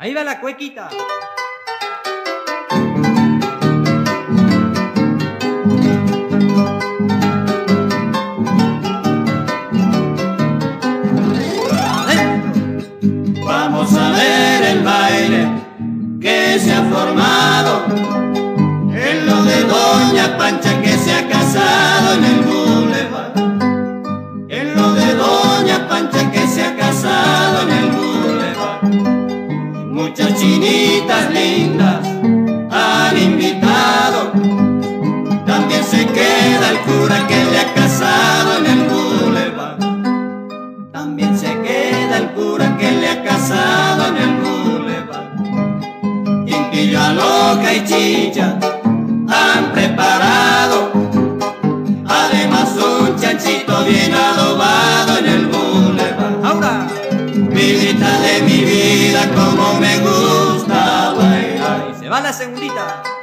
Ahí va la cuequita. Vamos a ver el baile que se ha formado en lo de Doña Pancha que se ha casado en el boulevard. En lo de Doña Pancha que se ha casado en el boulevard. Muchas chinitas lindas han invitado. También se queda el cura que le ha casado en el boulevard. También se queda el cura que le ha casado en el boulevard. Quinquillo, Loca y Chicha han preparado además un chanchito bien adobado en el boulevard. Ahora, Vidita de mi vida, como me gusta bailar. se va la segundita.